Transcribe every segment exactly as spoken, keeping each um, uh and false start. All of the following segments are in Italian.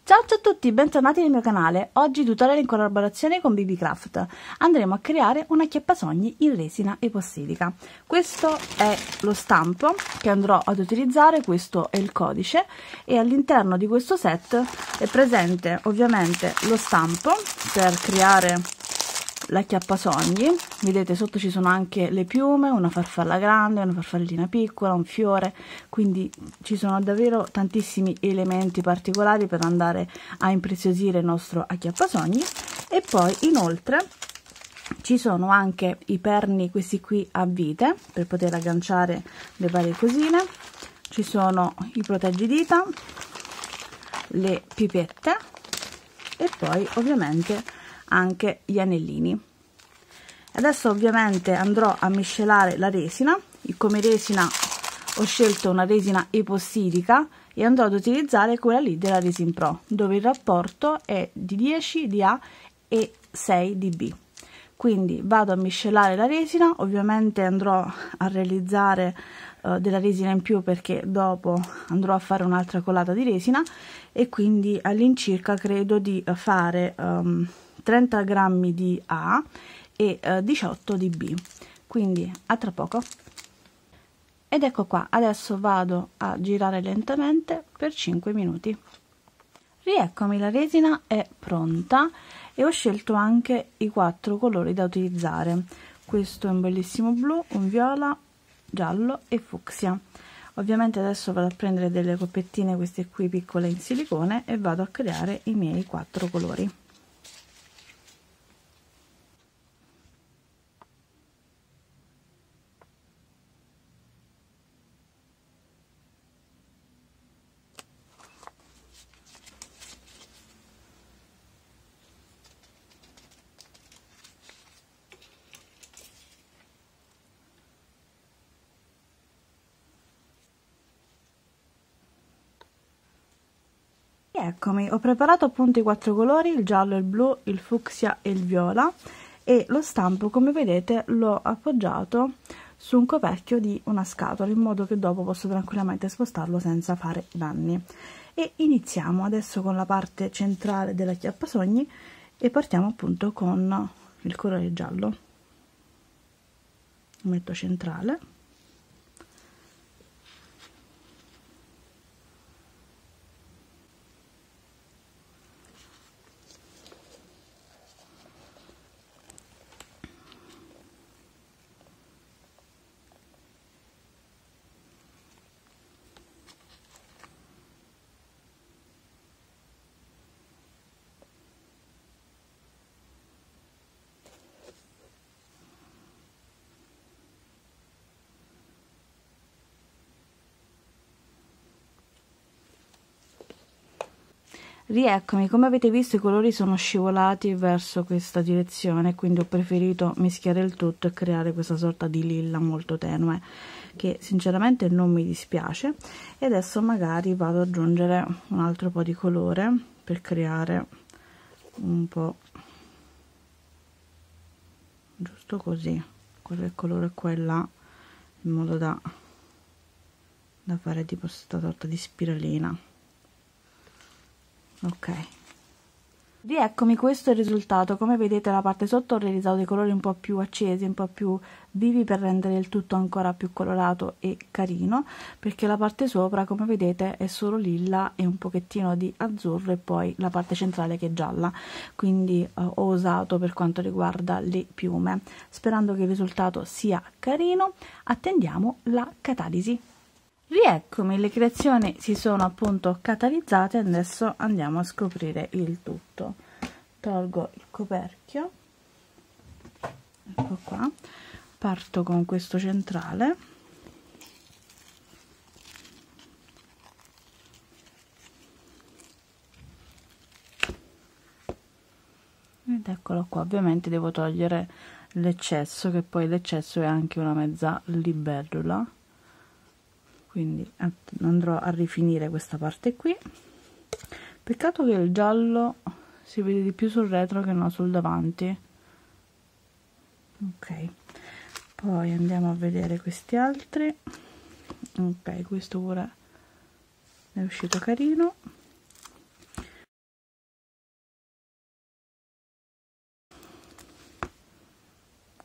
Ciao a tutti, bentornati nel mio canale. Oggi tutorial in collaborazione con B B Craft. Andremo a creare una acchiappasogni in resina epossidica. Questo è lo stampo che andrò ad utilizzare, questo è il codice e all'interno di questo set è presente ovviamente lo stampo per creare l'acchiappasogni. Vedete, sotto ci sono anche le piume, una farfalla grande, una farfallina piccola, un fiore, quindi ci sono davvero tantissimi elementi particolari per andare a impreziosire il nostro acchiappasogni. E poi inoltre ci sono anche i perni, questi qui a vite, per poter agganciare le varie cosine. Ci sono i proteggidita, le pipette e poi ovviamente anche gli anellini. Adesso ovviamente andrò a miscelare la resina. Come resina ho scelto una resina epossidica e andrò ad utilizzare quella lì della Resin Pro, dove il rapporto è di dieci di A e sei di B. Quindi vado a miscelare la resina, ovviamente andrò a realizzare uh, della resina in più perché dopo andrò a fare un'altra colata di resina, e quindi all'incirca credo di fare um, trenta grammi di A e uh, diciotto di B. Quindi a tra poco. Ed ecco qua, adesso vado a girare lentamente per cinque minuti. Rieccomi, la resina è pronta e ho scelto anche i quattro colori da utilizzare. Questo è un bellissimo blu, un viola, giallo e fucsia. Ovviamente adesso vado a prendere delle coppettine, queste qui piccole in silicone, e vado a creare i miei quattro colori. Eccomi, ho preparato appunto i quattro colori, il giallo, il blu, il fucsia e il viola, e lo stampo, come vedete, l'ho appoggiato su un coperchio di una scatola in modo che dopo posso tranquillamente spostarlo senza fare danni. E iniziamo adesso con la parte centrale dell'acchiappasogni e partiamo appunto con il colore giallo. Lo metto centrale. Rieccomi, come avete visto i colori sono scivolati verso questa direzione, quindi ho preferito mischiare il tutto e creare questa sorta di lilla molto tenue che sinceramente non mi dispiace. E adesso magari vado ad aggiungere un altro po' di colore per creare un po' giusto così, quel colore qua e là, in modo da, da fare tipo questa sorta di spiralina. Ok, rieccomi, questo è il risultato. Come vedete la parte sotto ho realizzato dei colori un po' più accesi, un po' più vivi per rendere il tutto ancora più colorato e carino, perché la parte sopra, come vedete, è solo lilla e un pochettino di azzurro, e poi la parte centrale che è gialla. Quindi eh, ho usato per quanto riguarda le piume. Sperando che il risultato sia carino, attendiamo la catalisi. Rieccomi, le creazioni si sono appunto catalizzate, adesso andiamo a scoprire il tutto. Tolgo il coperchio, ecco qua, parto con questo centrale, ed eccolo qua. Ovviamente devo togliere l'eccesso, che poi l'eccesso è anche una mezza libellula, quindi andrò a rifinire questa parte qui. Peccato che il giallo si vede di più sul retro che non sul davanti. Ok, poi andiamo a vedere questi altri. Ok, questo pure è uscito carino.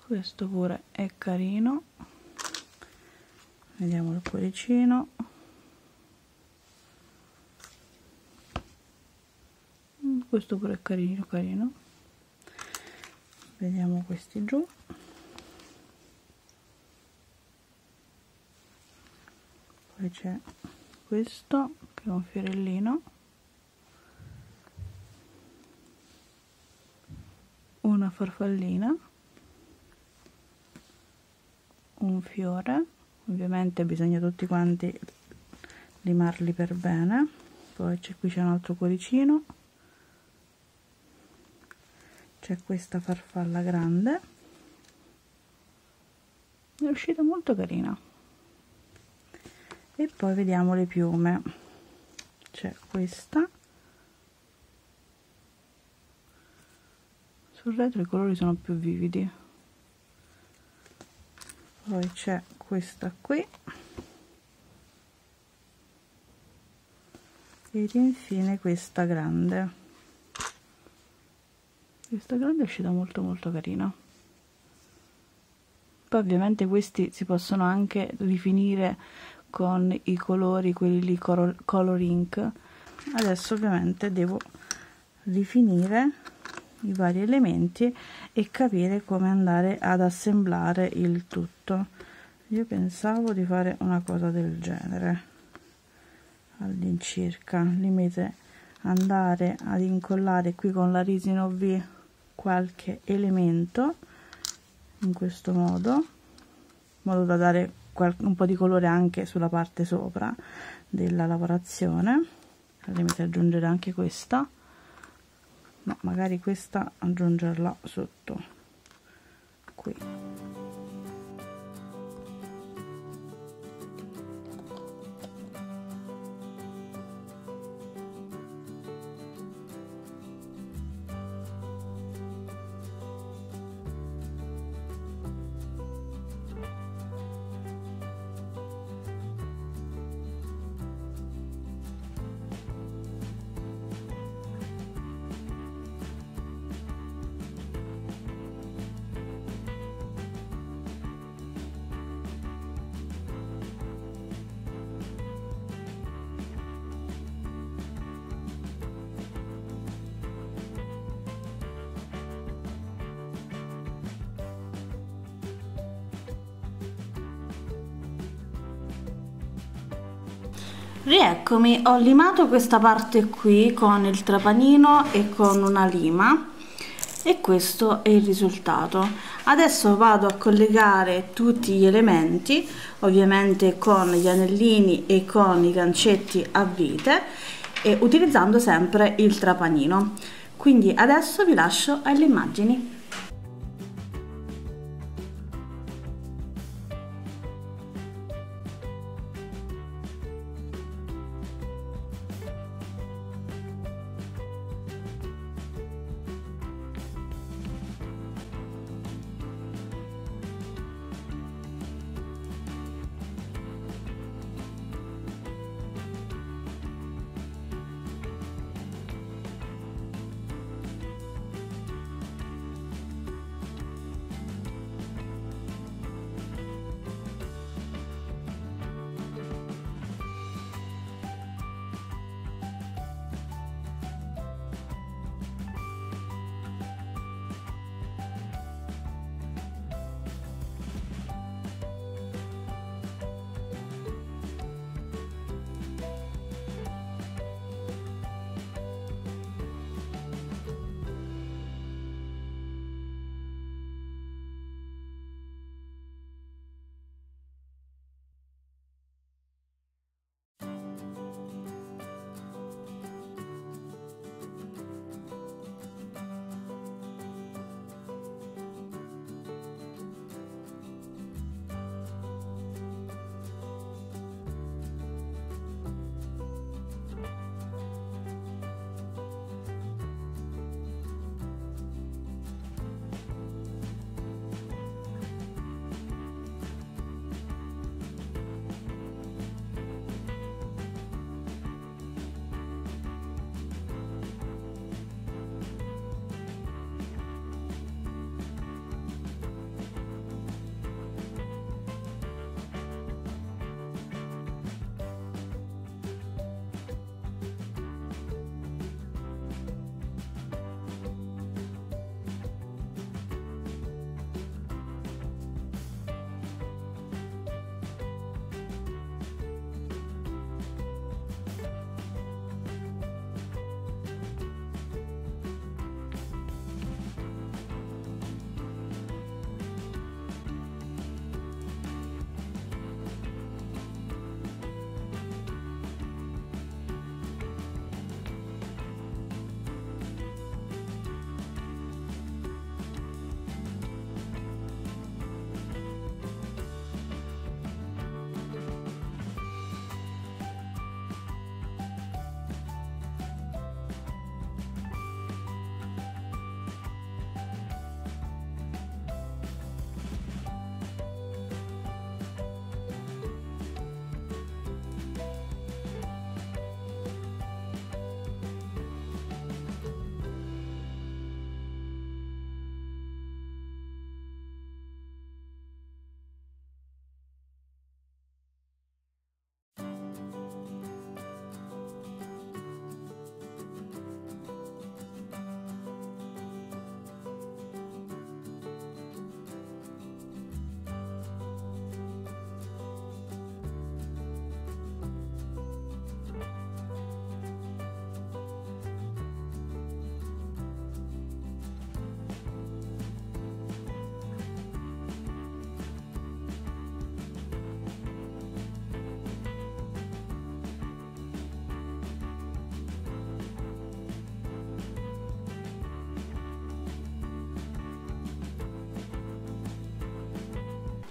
questo pure è carino, vediamo il cuoricino, questo pure è carino carino, vediamo questi giù, poi c'è questo che è un fiorellino, una farfallina, un fiore, ovviamente bisogna tutti quanti limarli per bene, poi c'è qui c'è un altro cuoricino, c'è questa farfalla grande, è uscita molto carina. E poi vediamo le piume, c'è questa, sul retro i colori sono più vividi, poi c'è questa qui ed infine questa grande. Questa grande è uscita molto molto carina. Poi ovviamente questi si possono anche rifinire con i colori, quelli lì color, color ink. Adesso ovviamente devo rifinire i vari elementi e capire come andare ad assemblare il tutto. Io pensavo di fare una cosa del genere all'incirca, limite andare ad incollare qui con la Risino V qualche elemento in questo modo, in modo da dare un po' di colore anche sulla parte sopra della lavorazione. Al limite aggiungere anche questa, no, magari questa aggiungerla sotto qui. Rieccomi, ho limato questa parte qui con il trapanino e con una lima e questo è il risultato. Adesso vado a collegare tutti gli elementi, ovviamente con gli anellini e con i gancetti a vite, e utilizzando sempre il trapanino. Quindi adesso vi lascio alle immagini.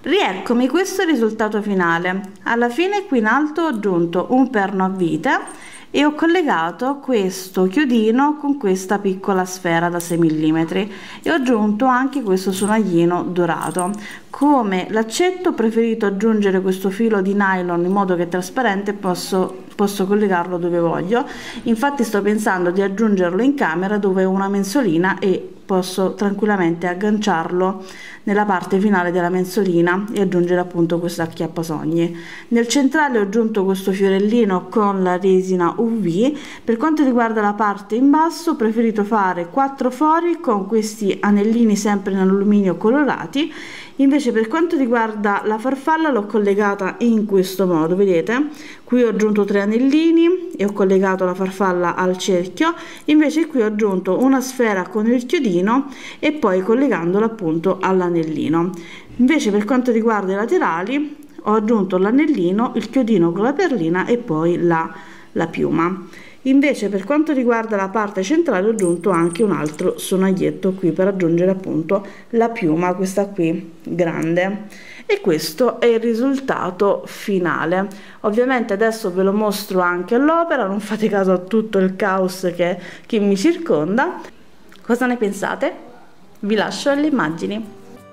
Rieccomi, questo è il risultato finale. Alla fine qui in alto ho aggiunto un perno a vite e ho collegato questo chiodino con questa piccola sfera da sei millimetri e ho aggiunto anche questo sonaglino dorato. Come l'accetto ho preferito aggiungere questo filo di nylon in modo che è trasparente, posso, posso collegarlo dove voglio. Infatti sto pensando di aggiungerlo in camera dove ho una mensolina e posso tranquillamente agganciarlo nella parte finale della mensolina e aggiungere appunto questo acchiappasogni. Nel centrale ho aggiunto questo fiorellino con la resina U V. Per quanto riguarda la parte in basso ho preferito fare quattro fori con questi anellini sempre in alluminio colorati. Invece per quanto riguarda la farfalla l'ho collegata in questo modo, vedete? Qui ho aggiunto tre anellini e ho collegato la farfalla al cerchio, invece qui ho aggiunto una sfera con il chiodino e poi collegandola appunto all'anellino. Invece per quanto riguarda i laterali ho aggiunto l'anellino, il chiodino con la perlina e poi la, la piuma. Invece per quanto riguarda la parte centrale ho aggiunto anche un altro sonaglietto qui per aggiungere appunto la piuma, questa qui grande, e questo è il risultato finale. Ovviamente adesso ve lo mostro anche all'opera, non fate caso a tutto il caos che, che mi circonda. Cosa ne pensate? Vi lascio alle immagini.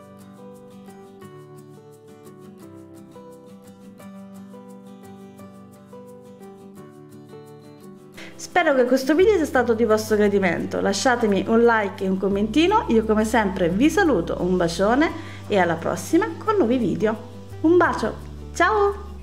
Spero che questo video sia stato di vostro gradimento, lasciatemi un like e un commentino, io come sempre vi saluto, un bacione e alla prossima con nuovi video. Un bacio, ciao!